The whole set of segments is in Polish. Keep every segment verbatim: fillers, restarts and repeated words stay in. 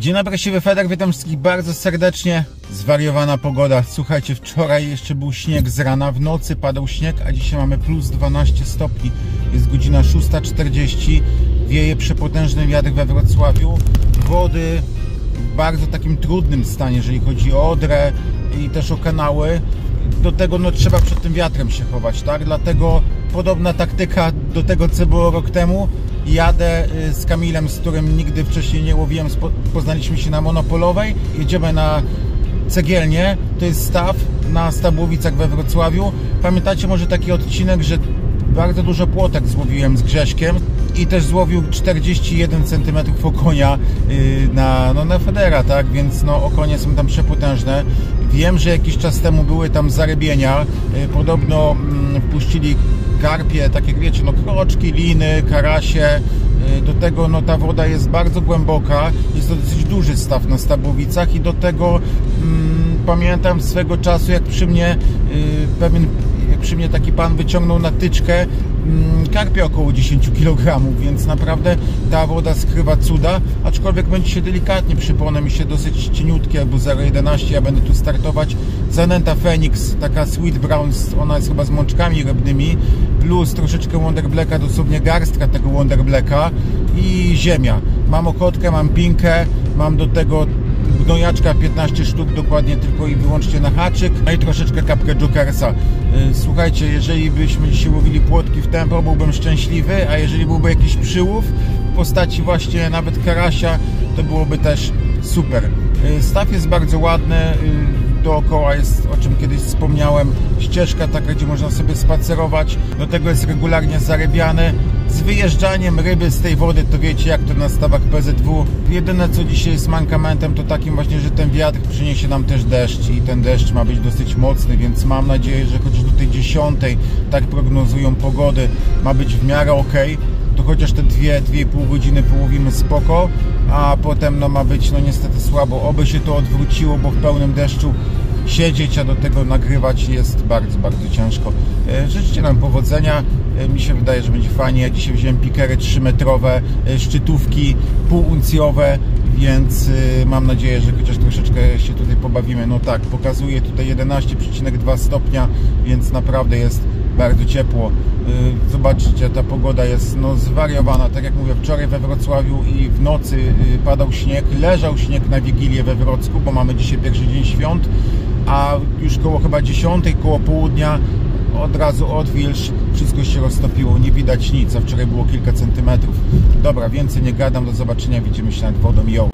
Dzień dobry, Siwy Feder, witam wszystkich bardzo serdecznie. Zwariowana pogoda. Słuchajcie, wczoraj jeszcze był śnieg z rana, w nocy padał śnieg, a dzisiaj mamy plus dwanaście stopni. Jest godzina szósta czterdzieści. Wieje przepotężny wiatr we Wrocławiu. Wody w bardzo takim trudnym stanie, jeżeli chodzi o Odrę i też o kanały. Do tego no, trzeba przed tym wiatrem się chować, tak? Dlatego podobna taktyka do tego, co było rok temu. Jadę z Kamilem, z którym nigdy wcześniej nie łowiłem, poznaliśmy się na Monopolowej. Jedziemy na Cegielnię, to jest staw na Stabłowicach we Wrocławiu. Pamiętacie może taki odcinek, że bardzo dużo płotek złowiłem z Grześkiem i też złowił czterdzieści jeden centymetrów okonia na, no, na Federa, tak? Więc no, okonie są tam przepotężne. Wiem, że jakiś czas temu były tam zarybienia. Podobno mm, puścili karpie, tak jak wiecie, no kroczki, liny, karasie. Do tego no, ta woda jest bardzo głęboka. Jest to dosyć duży staw na Stabłowicach i do tego mm, pamiętam swego czasu, jak przy mnie yy, pewien jak przy mnie taki pan wyciągnął na tyczkę mm, karpia około dziesięć kilogramów, więc naprawdę ta woda skrywa cuda, aczkolwiek będzie się delikatnie, przypomnę mi się dosyć cieniutkie, albo zero jedenaście. Ja będę tu startować. Zanęta Phoenix, taka Sweet Brown, ona jest chyba z mączkami rybnymi, plus troszeczkę Wonder Blacka, dosłownie garstka tego Wonder Blacka i ziemia. Mam okotkę, mam pinkę, mam do tego gnojaczka piętnaście sztuk dokładnie tylko i wyłącznie na haczyk, no i troszeczkę kapkę Jokersa. Słuchajcie, jeżeli byśmy dzisiaj łowili płotki w tempo, byłbym szczęśliwy, a jeżeli byłby jakiś przyłów w postaci właśnie nawet karasia, to byłoby też super. Staw jest bardzo ładny, dookoła jest, o czym kiedyś wspomniałem, ścieżka taka, gdzie można sobie spacerować, do tego jest regularnie zarybiany. Z wyjeżdżaniem ryby z tej wody, to wiecie jak to na stawach P Z W. Jedyne co dzisiaj jest mankamentem, to takim właśnie, że ten wiatr przyniesie nam też deszcz i ten deszcz ma być dosyć mocny, więc mam nadzieję, że chociaż do tej dziesiątej, tak prognozują pogody, ma być w miarę ok, to chociaż te dwie, dwie i pół godziny połowimy spoko, a potem no ma być no niestety słabo. Oby się to odwróciło, bo w pełnym deszczu siedzieć, a do tego nagrywać jest bardzo, bardzo ciężko. Życzcie nam powodzenia. Mi się wydaje, że będzie fajnie. Ja dzisiaj wziąłem pikery trzymetrowe, szczytówki półuncjowe, więc mam nadzieję, że chociaż troszeczkę się tutaj pobawimy. No tak, pokazuje tutaj jedenaście przecinek dwa stopnia, więc naprawdę jest bardzo ciepło. Zobaczcie, ta pogoda jest no, zwariowana. Tak jak mówię, wczoraj we Wrocławiu i w nocy padał śnieg, leżał śnieg na Wigilię we Wrocku, bo mamy dzisiaj pierwszy dzień świąt, a już koło chyba dziesiątej, koło południa od razu odwilż, wszystko się roztopiło, nie widać nic, a wczoraj było kilka centymetrów. Dobra, więcej nie gadam, do zobaczenia, widzimy się nad wodą. Yo!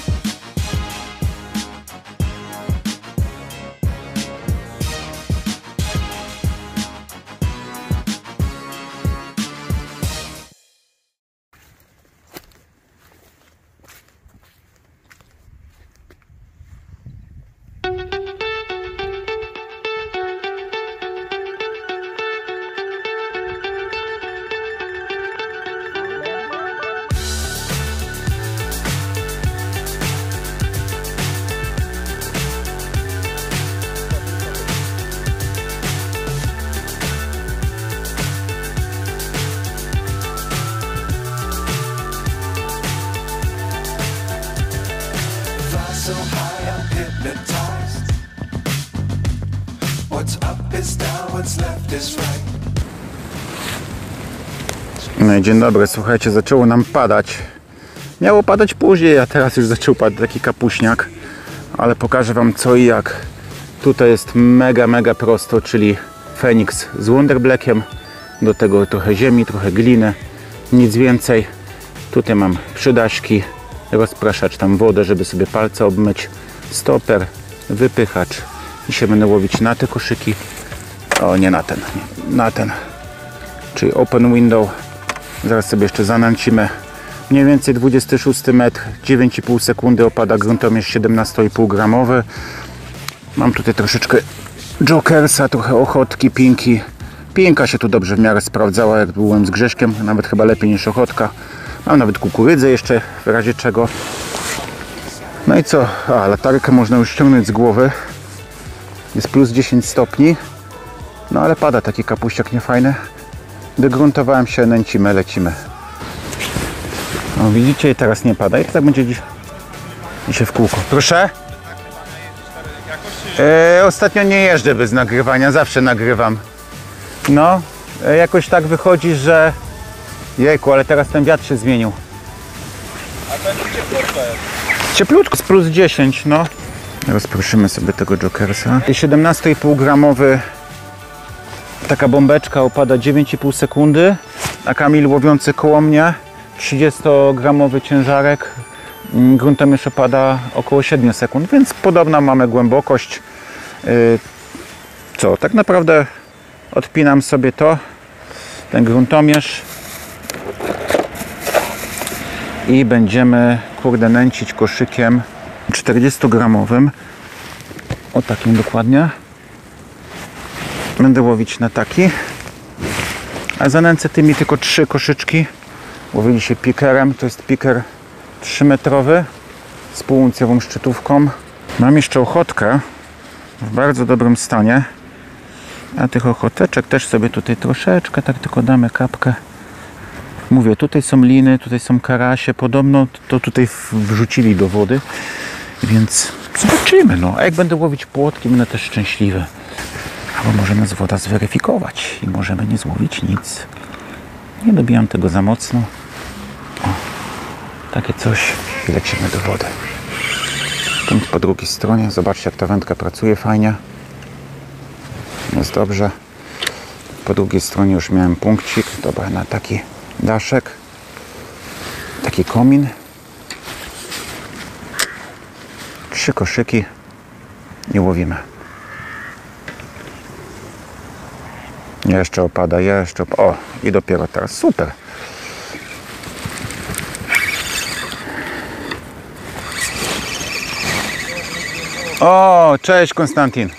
So high, I'm hypnotized. What's up is down, what's left is right. No i dzień dobry, słuchajcie, zaczęło nam padać. Miało padać później, a teraz już zaczął padać taki kapuśniak. Ale pokażę wam co i jak. Tutaj jest mega, mega prosto, czyli Phoenix z Wonder Blackiem. Do tego trochę ziemi, trochę gliny, nic więcej. Tutaj mam przydaśki, rozpraszacz tam wodę, żeby sobie palce obmyć, stoper, wypychacz i się będę łowić na te koszyki. O, nie na ten, na ten, czyli open window. Zaraz sobie jeszcze zanęcimy. Mniej więcej dwudziesty szósty metr, dziewięć i pół sekundy opada gruntomierz siedemnaście i pół gramowy. Mam tutaj troszeczkę Jokersa, trochę ochotki, pinki. Pinka się tu dobrze w miarę sprawdzała, jak byłem z Grześkiem, nawet chyba lepiej niż ochotka. Mam nawet kukurydzę jeszcze, w razie czego. No i co? A, latarkę można już ściągnąć z głowy. Jest plus dziesięć stopni. No ale pada taki kapuściak niefajny. Dogruntowałem się, nęcimy, lecimy. No widzicie, teraz nie pada. I tak będzie dziś I się w kółko. Proszę? E, ostatnio nie jeżdżę bez nagrywania, zawsze nagrywam. No, e, jakoś tak wychodzi, że... Jejku, ale teraz ten wiatr się zmienił. A to nie cieplutko jest. Cieplutko, z plus dziesięć, no. Rozproszymy sobie tego Jokersa. siedemnaście i pół gramowy taka bombeczka opada dziewięć i pół sekundy, a Kamil łowiący koło mnie trzydziestogramowy ciężarek gruntem jeszcze pada około siedem sekund, więc podobna mamy głębokość. Yy, co, tak naprawdę odpinam sobie to, ten gruntomierz i będziemy, kurde, nęcić koszykiem czterdziestogramowym, o takim dokładnie. Będę łowić na taki, a zanęcę tymi tylko trzy koszyczki. Łowili się pikerem, to jest piker trzymetrowy z półuncjową szczytówką. Mam jeszcze ochotkę w bardzo dobrym stanie, a tych ochoteczek też sobie tutaj troszeczkę, tak tylko damy kapkę. Mówię, tutaj są liny, tutaj są karasie, podobno to tutaj wrzucili do wody, więc zobaczymy, no. A jak będę łowić płotki, będę też szczęśliwy. Albo może nas woda zweryfikować i możemy nie złowić nic. Nie dobijam tego za mocno. O, takie coś i lecimy do wody. Punkt po drugiej stronie. Zobaczcie, jak ta wędka pracuje fajnie. Jest dobrze. Po drugiej stronie już miałem punkcik. Dobra, na taki daszek. Taki komin. Trzy koszyki i łowimy. Jeszcze opada, jeszcze opada. O, i dopiero teraz. Super. O, cześć Konstantin.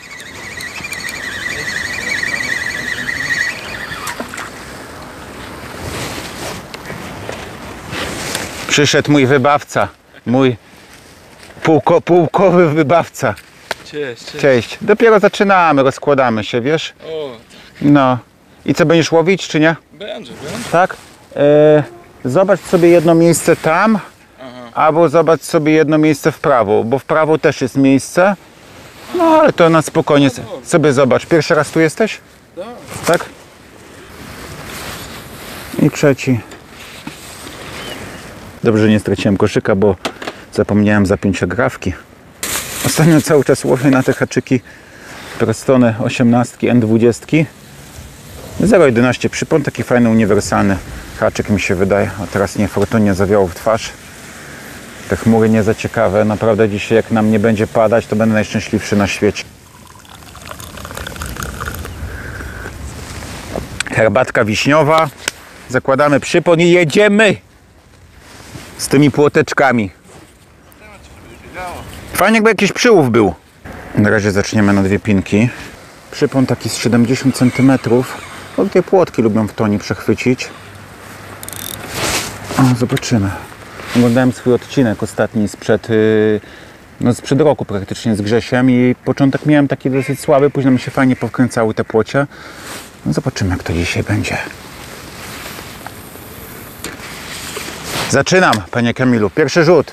Przyszedł mój wybawca. Mój półko, półkowy wybawca. Cześć, cześć. Cześć. Dopiero zaczynamy, rozkładamy się, wiesz? O, No. I co, będziesz łowić, czy nie? będzie, będzie. Tak? E, zobacz sobie jedno miejsce tam, Aha. albo zobacz sobie jedno miejsce w prawo, bo w prawo też jest miejsce. No, ale to na spokojnie sobie zobacz. Pierwszy raz tu jesteś? Tak. Tak? I trzeci. Dobrze, że nie straciłem koszyka, bo zapomniałem zapiąć agrafki. Ostatnio cały czas łowię na te haczyki Prestone osiemnastki N dwadzieścia. zero jedenaście przypon, taki fajny, uniwersalny haczyk mi się wydaje. A teraz niefortunnie zawiało w twarz. Te chmury nie za ciekawe. Naprawdę dzisiaj, jak nam nie będzie padać, to będę najszczęśliwszy na świecie. Herbatka wiśniowa. Zakładamy przypon i jedziemy z tymi płoteczkami. Fajnie, jakby jakiś przyłów był. Na razie zaczniemy na dwie pinki. Przypon taki z siedemdziesiąt centymetrów. Bo te płotki lubią w toni przechwycić. O, zobaczymy. Oglądałem swój odcinek ostatni sprzed, yy, no sprzed roku praktycznie z Grzesiem i początek miałem taki dosyć słaby, później mi się fajnie powkręcały te płocie. No, zobaczymy, jak to dzisiaj będzie. Zaczynam, panie Kamilu. Pierwszy rzut.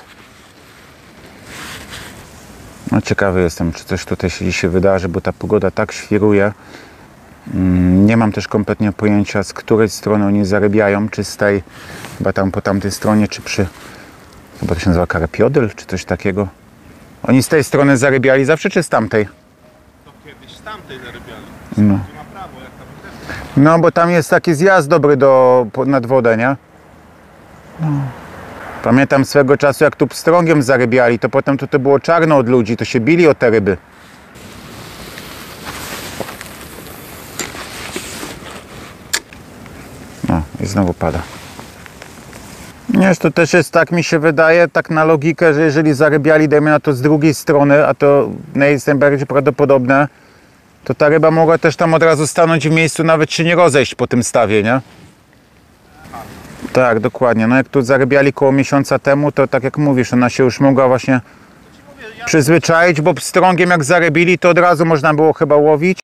No, ciekawy jestem, czy coś tutaj się dzisiaj wydarzy, bo ta pogoda tak świruje. Nie mam też kompletnie pojęcia, z której strony oni zarybiają, czy z tej, chyba tam po tamtej stronie, czy przy, chyba to się nazywa karpiodel, czy coś takiego. Oni z tej strony zarybiali zawsze, czy z tamtej? To kiedyś z tamtej zarybiali. No. Tu na prawo, jak tam też. No, bo tam jest taki zjazd dobry do, po- nad wodę, nie? No. Pamiętam swego czasu, jak tu pstrągiem zarybiali, to potem to, to było czarno od ludzi, to się bili o te ryby. No i znowu pada. Nie, to też jest, tak mi się wydaje, tak na logikę, że jeżeli zarybiali, dajmy na to z drugiej strony, a to nie jest najbardziej prawdopodobne, to ta ryba mogła też tam od razu stanąć w miejscu, nawet się nie rozejść po tym stawie, nie? Tak, dokładnie. No jak tu zarybiali koło miesiąca temu, to tak jak mówisz, ona się już mogła właśnie przyzwyczaić, bo pstrągiem jak zarybili, to od razu można było chyba łowić.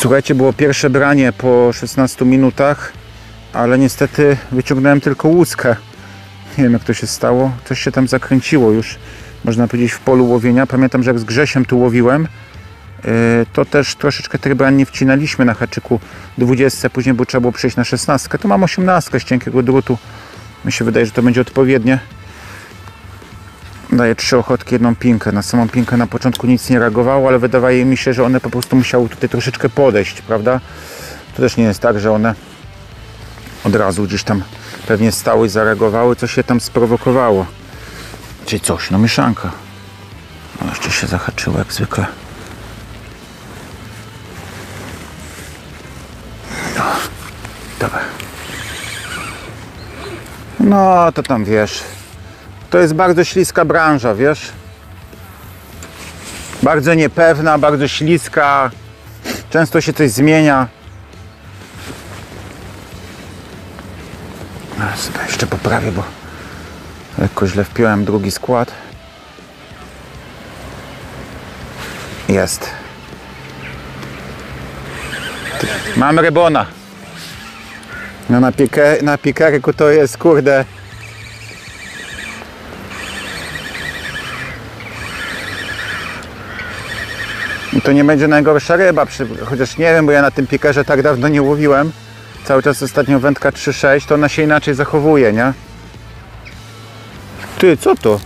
Słuchajcie, było pierwsze branie po szesnastu minutach, ale niestety wyciągnąłem tylko łuskę. Nie wiem, jak to się stało. Coś się tam zakręciło już, można powiedzieć, w polu łowienia. Pamiętam, że jak z Grzesiem tu łowiłem, to też troszeczkę tych brań nie wcinaliśmy na haczyku dwudziestce, później było trzeba było przejść na szesnastkę. Tu mam osiemnastkę z cienkiego drutu. Mi się wydaje, że to będzie odpowiednie. Daję trzy ochotki, jedną pinkę. Na samą pinkę na początku nic nie reagowało, ale wydaje mi się, że one po prostu musiały tutaj troszeczkę podejść, prawda? To też nie jest tak, że one od razu gdzieś tam pewnie stały i zareagowały, coś się tam sprowokowało. Czyli coś, no mieszanka. No jeszcze się zahaczyło jak zwykle. No, dobra. No to tam wiesz. To jest bardzo śliska branża, wiesz? Bardzo niepewna, bardzo śliska. Często się coś zmienia. Ja sobie jeszcze poprawię, bo lekko źle wpiąłem drugi skład. Jest. Mam rybona. No na, pieker, na piekarku to jest, kurde. To nie będzie najgorsza ryba, chociaż nie wiem, bo ja na tym piekerze tak dawno nie łowiłem. Cały czas ostatnio wędka trzy sześć, to ona się inaczej zachowuje, nie? Ty, co to?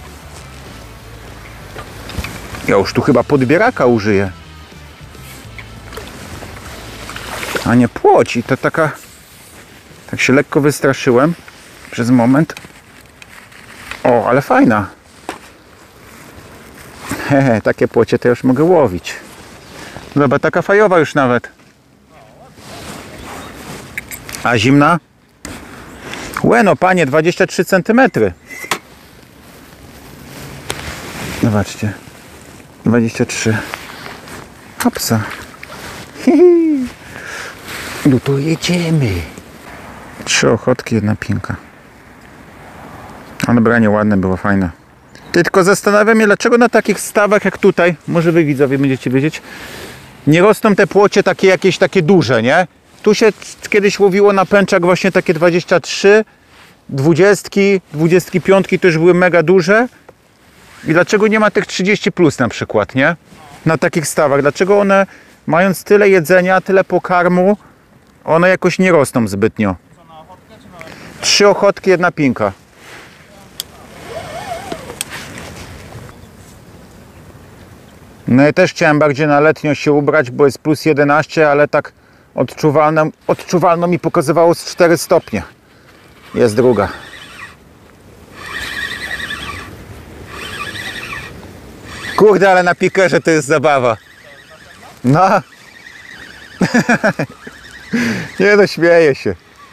Ja już tu chyba podbieraka użyję. A nie płoć. I to taka... Tak się lekko wystraszyłem przez moment. O, ale fajna. Hehe, takie płocie to już mogę łowić. Dobra, taka fajowa już nawet. A zimna? Łeno, panie, dwadzieścia trzy centymetry. Zobaczcie. dwadzieścia trzy. Hopsa. Hihi. No to jedziemy. Trzy ochotki, jedna pinka. Ale branie ładne było, fajne. Tylko zastanawiam się, dlaczego na takich stawach jak tutaj, może wy widzowie będziecie wiedzieć, nie rosną te płocie takie jakieś takie duże, nie? Tu się kiedyś łowiło na pęczak właśnie takie dwadzieścia trzy, dwudziestki, dwudziestki piątki to już były mega duże. I dlaczego nie ma tych trzydzieści plus na przykład, nie? Na takich stawach. Dlaczego one, mając tyle jedzenia, tyle pokarmu, one jakoś nie rosną zbytnio? Trzy ochotki, jedna pinka. No i też chciałem bardziej na letnio się ubrać, bo jest plus jedenaście, ale tak odczuwalne, odczuwalno mi pokazywało z cztery stopnie. Jest druga. Kurde, ale na pikerze to jest zabawa. No. Nie no, śmieję się.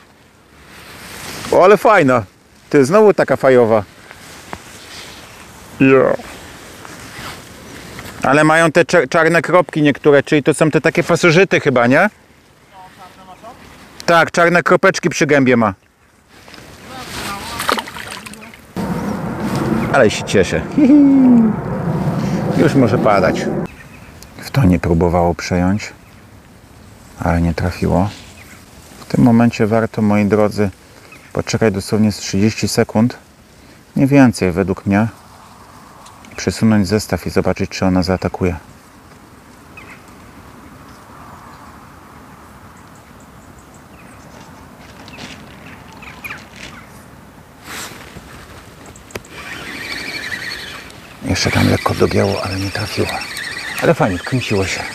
O, ale fajna. To jest znowu taka fajowa. Yeah. Ale mają te czarne kropki niektóre, czyli to są te takie pasożyty chyba, nie? Tak, czarne kropeczki przy gębie ma. Ale się cieszę. Już może padać. W to nie próbowało przejąć, ale nie trafiło. W tym momencie warto, moi drodzy, poczekać dosłownie z trzydzieści sekund. Nie więcej według mnie. Przesunąć zestaw i zobaczyć, czy ona zaatakuje. Jeszcze tam lekko dogięło, ale nie trafiło. Ale fajnie, kręciło się.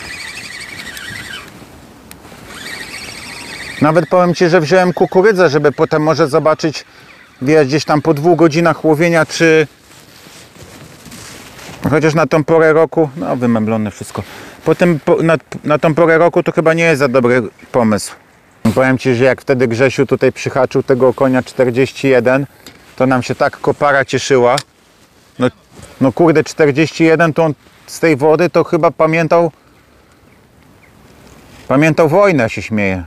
Nawet powiem Ci, że wziąłem kukurydzę, żeby potem może zobaczyć, wiesz, gdzieś tam po dwóch godzinach łowienia, czy... Chociaż na tą porę roku, no wymemlone wszystko. Potem po, na, na tą porę roku to chyba nie jest za dobry pomysł. Powiem Ci, że jak wtedy Grzesiu tutaj przyhaczył tego konia czterdzieści jeden, to nam się tak kopara cieszyła. No, no kurde, czterdzieści jeden to on z tej wody to chyba pamiętał pamiętał wojnę, się śmieje.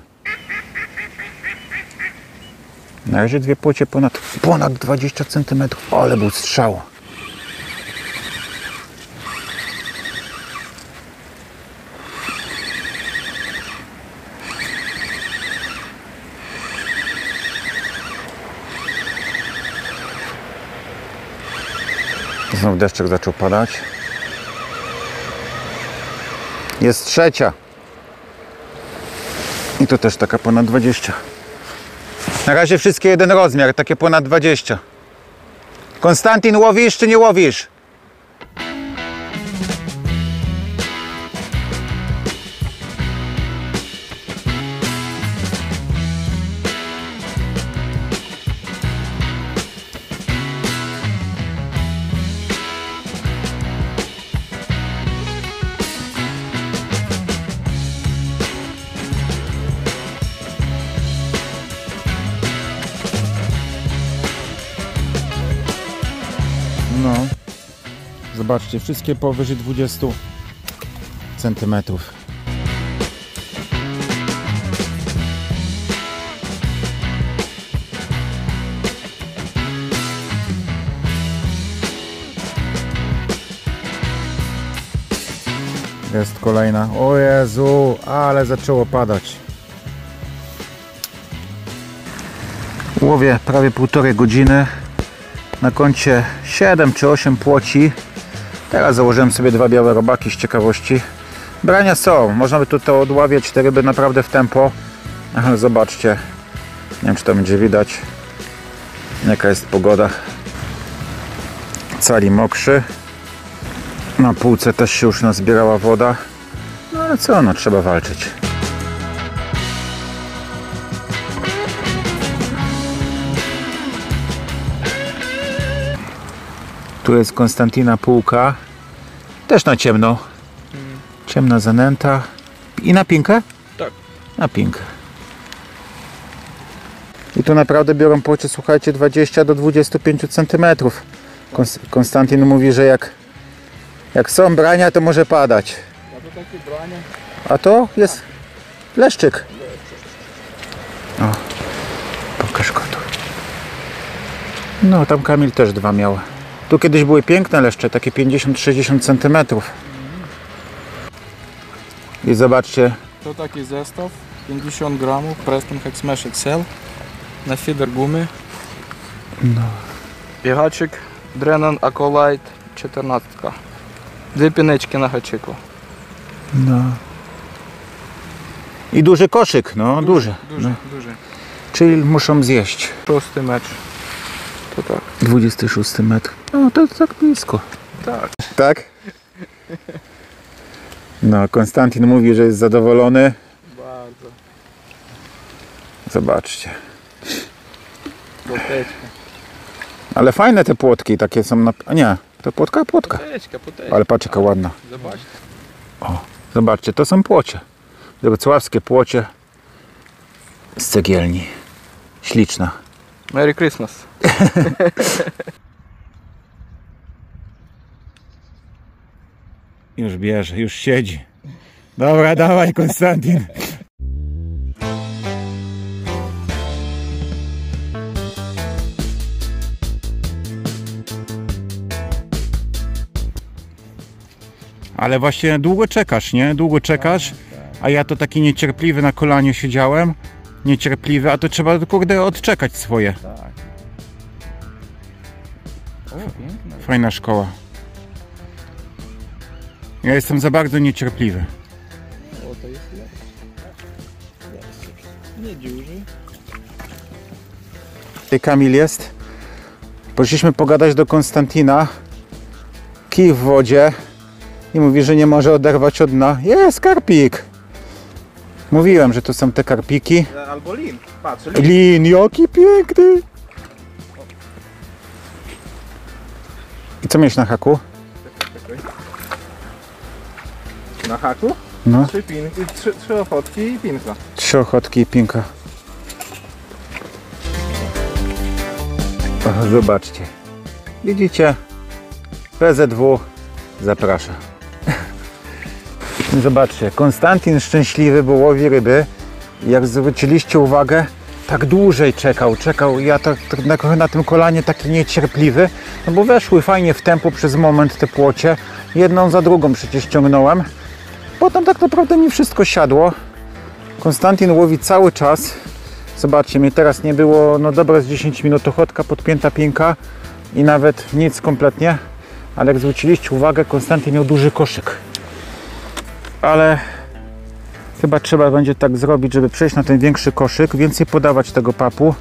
Na razie dwie płocie ponad, ponad dwadzieścia centymetrów. O, ale był strzał. Znowu deszczek zaczął padać. Jest trzecia. I to też taka ponad dwadzieścia. Na razie wszystkie jeden rozmiar, takie ponad dwadzieścia. Konstantin, łowisz czy nie łowisz? No, zobaczcie, wszystkie powyżej dwudziestu centymetrów. Jest kolejna. O Jezu, ale zaczęło padać. Łowię prawie półtorej godziny. Na koncie siedem czy osiem płoci. Teraz założyłem sobie dwa białe robaki z ciekawości. Brania są. Można by tutaj odławiać te ryby naprawdę w tempo. Ale zobaczcie. Nie wiem, czy to będzie widać. Jaka jest pogoda. Cali mokrzy. Na półce też się już nazbierała woda. No ale co, no trzeba walczyć. Tu jest Konstantina półka. Też na ciemno. Ciemna zanęta. I na pinkę? Tak. Na pinkę. I tu naprawdę biorą płocie, słuchajcie, dwadzieścia do dwudziestu pięciu centymetrów. Konstantin mówi, że jak, jak są brania, to może padać. A to takie brania. A to jest leszczyk. O, pokaż go tu. No, tam Kamil też dwa miał. Tu kiedyś były piękne leszcze, takie pięćdziesiąt do sześćdziesięciu centymetrów. I zobaczcie. To taki zestaw, pięćdziesiąt gramów, Preston Hack Smash X L. Na feeder gumy. No. I haczyk Drenon Acolyte czternaście. Dwie pineczki na haczyku. No. I duży koszyk, no duży. Duży, no. duży. Czyli muszą zjeść. Szósty mecz. To tak. dwudziesty szósty metr. No to tak blisko. Tak. Tak? No, Konstantin mówi, że jest zadowolony. Bardzo. Zobaczcie. Poteczka. Ale fajne te płotki takie są na... A nie, to płotka, płotka. Poteczka, poteczka. Ale patrz jaka ładna. Zobaczcie. O, zobaczcie, to są płocie. Wrocławskie płocie z cegielni. Śliczna. Merry Christmas. Już bierze, już siedzi. Dobra, dawaj Konstantin. Ale właśnie długo czekasz, nie? Długo czekasz, a ja to taki niecierpliwy na kolanie siedziałem. Niecierpliwy, a to trzeba kurde odczekać swoje. Tak. O, piękne. Fajna szkoła. Ja jestem za bardzo niecierpliwy. O, to jest lepsze. Nie duży. Tutaj Kamil jest. Poszliśmy pogadać do Konstantina. Kij w wodzie. I mówi, że nie może oderwać od dna. Jest karpik. Mówiłem, że to są te karpiki. Albo lin. Patrz, lin. Lin, jaki piękny. I co miałeś na haku? Na haku? No, Trzy pinki, trzy, trzy ochotki i pinka. trzy ochotki i pinka. O, zobaczcie. Widzicie? P Z W zaprasza. Zobaczcie, Konstantin szczęśliwy, bo łowi ryby. Jak zwróciliście uwagę, tak dłużej czekał, czekał. Ja tak, tak na, na tym kolanie taki niecierpliwy, no bo weszły fajnie w tempo przez moment te płocie. Jedną za drugą przecież ciągnąłem. Potem tak naprawdę mi wszystko siadło. Konstantin łowi cały czas. Zobaczcie, mnie teraz nie było, no dobre z dziesięć minut ochotka, podpięta pinka i nawet nic kompletnie. Ale jak zwróciliście uwagę, Konstantyn miał duży koszyk. Ale chyba trzeba będzie tak zrobić, żeby przejść na ten większy koszyk, więcej podawać tego papu.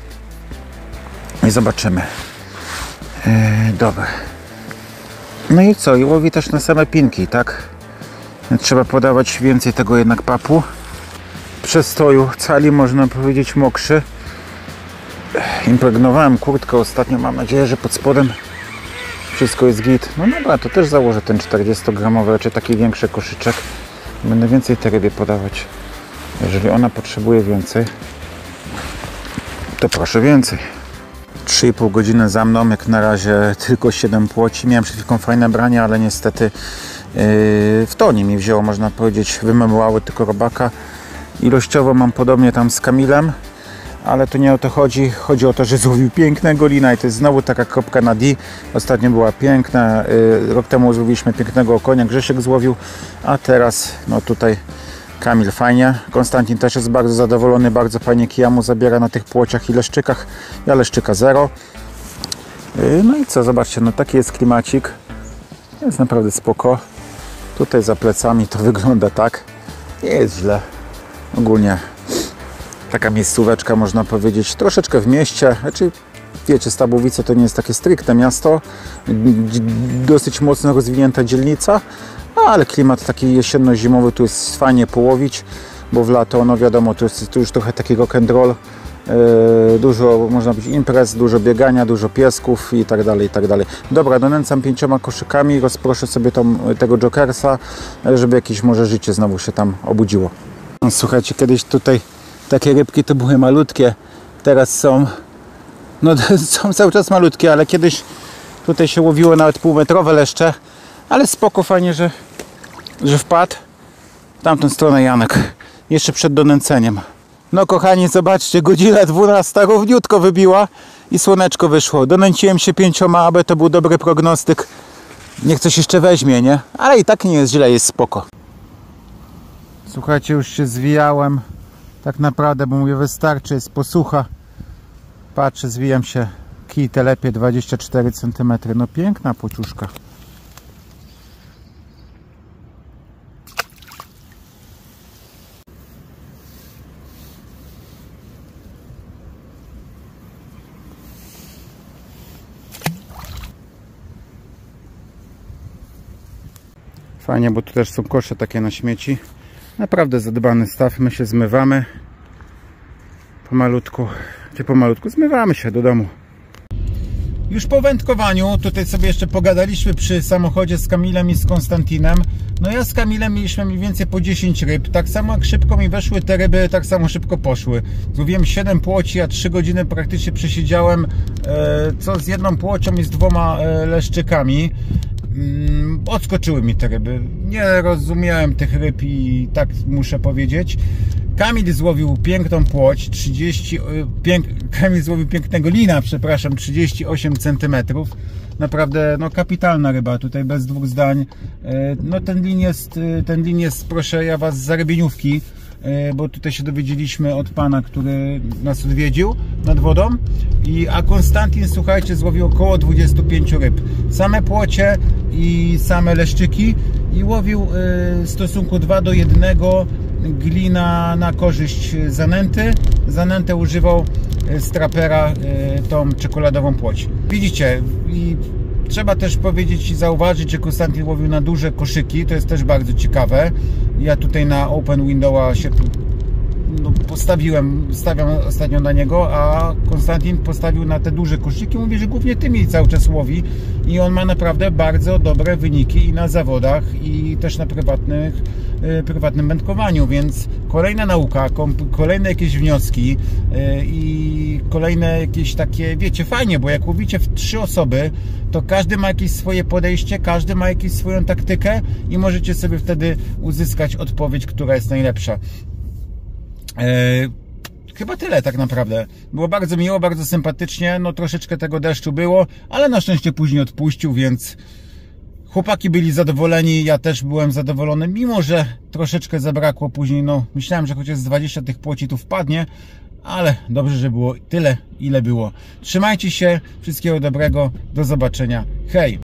I zobaczymy. Yy, dobra. No i co? I łowi też na same pinki, tak? Więc trzeba podawać więcej tego jednak papu. Przestoju cali, można powiedzieć, mokrzy. Impregnowałem kurtkę ostatnio, mam nadzieję, że pod spodem wszystko jest git. No dobra, to też założę ten czterdziestogramowy, czy taki większy koszyczek. Będę więcej tej rybie podawać. Jeżeli ona potrzebuje więcej, to proszę więcej. trzy i pół godziny za mną, jak na razie tylko siedem płoci. Miałem przed chwilą fajne branie, ale niestety yy, w tonie mi wzięło, można powiedzieć, wymemłały tylko robaka. Ilościowo mam podobnie tam z Kamilem, ale to nie o to chodzi. Chodzi o to, że złowił pięknego lina i to jest znowu taka kropka na D. Ostatnio była piękna. Yy, rok temu złowiliśmy pięknego okonia, Grzesiek złowił, a teraz no tutaj Kamil fajnie. Konstantin też jest bardzo zadowolony, bardzo fajnie kija mu zabiera na tych płociach i leszczykach. Ja leszczyka zero. Yy, no i co, zobaczcie, no taki jest klimacik. Jest naprawdę spoko. Tutaj za plecami to wygląda tak. Nie jest źle. Ogólnie taka miejscóweczka, można powiedzieć, troszeczkę w mieście. Znaczy, wiecie, Stabłowice to nie jest takie stricte miasto. Dosyć mocno rozwinięta dzielnica. Ale klimat taki jesienno-zimowy, tu jest fajnie połowić, bo w lato, no wiadomo, tu jest tu już trochę taki rock and roll, yy, dużo, można być imprez, dużo biegania, dużo piesków i tak dalej, i tak dalej. Dobra, donęcam pięcioma koszykami, rozproszę sobie tą, tego Jokersa, żeby jakieś może życie znowu się tam obudziło. Słuchajcie, kiedyś tutaj takie rybki to były malutkie, teraz są, no są cały czas malutkie, ale kiedyś tutaj się łowiło nawet półmetrowe leszcze. Ale spoko, fajnie, że, że wpadł. W tamtą stronę Janek. Jeszcze przed donęceniem. No kochani, zobaczcie, godzina dwunasta równiutko wybiła i słoneczko wyszło. Donęciłem się pięcioma, aby to był dobry prognostyk. Niech coś jeszcze weźmie, nie? Ale i tak nie jest źle, jest spoko. Słuchajcie, już się zwijałem. Tak naprawdę, bo mówię, wystarczy, jest posłucha. Patrzę, zwijam się. Kij telepie dwadzieścia cztery centymetry. No piękna pociuszka. Fajnie, bo tu też są kosze takie na śmieci. Naprawdę zadbany staw. My się zmywamy pomalutku, czy pomalutku zmywamy się do domu. Już po wędkowaniu, tutaj sobie jeszcze pogadaliśmy przy samochodzie z Kamilem i z Konstantinem. No ja z Kamilem mieliśmy mniej więcej po dziesięć ryb. Tak samo jak szybko mi weszły te ryby, tak samo szybko poszły. Złowiłem siedem płoci, a trzy godziny praktycznie przesiedziałem, e, co z jedną płocią i z dwoma e, leszczykami. Mm, odskoczyły mi te ryby. Nie rozumiałem tych ryb i tak muszę powiedzieć. Kamil złowił piękną płoć, trzydzieści, pięk, Kamil złowił pięknego lina, przepraszam, trzydzieści osiem centymetrów. Naprawdę no, kapitalna ryba, tutaj bez dwóch zdań. No ten lin jest, ten lin jest, proszę ja was, z zarybieniówki, bo tutaj się dowiedzieliśmy od pana, który nas odwiedził nad wodą. I, a Konstantin, słuchajcie, złowił około dwadzieścia pięć ryb. Same płocie i same leszczyki i łowił w stosunku dwa do jednego glina na korzyść zanęty. Zanętę używał z trapera tą czekoladową płoć. Widzicie, i trzeba też powiedzieć i zauważyć, że Konstantin łowił na duże koszyki, to jest też bardzo ciekawe. Ja tutaj na Open Windowa się no, postawiłem, stawiam ostatnio na niego, a Konstantin postawił na te duże koszyki. Mówi, że głównie tymi cały czas łowi i on ma naprawdę bardzo dobre wyniki i na zawodach, i też na prywatnych, yy, prywatnym wędkowaniu, więc kolejna nauka, kolejne jakieś wnioski yy, i kolejne jakieś takie, wiecie, fajnie, bo jak łowicie w trzy osoby, to każdy ma jakieś swoje podejście, każdy ma jakąś swoją taktykę i możecie sobie wtedy uzyskać odpowiedź, która jest najlepsza. Yy, chyba tyle tak naprawdę. Było bardzo miło, bardzo sympatycznie. No troszeczkę tego deszczu było, ale na szczęście później odpuścił, więc chłopaki byli zadowoleni, ja też byłem zadowolony, mimo że troszeczkę zabrakło później. No myślałem, że chociaż z dwadzieścia tych płoci tu wpadnie, ale dobrze, że było tyle, ile było. Trzymajcie się, wszystkiego dobrego, do zobaczenia, hej!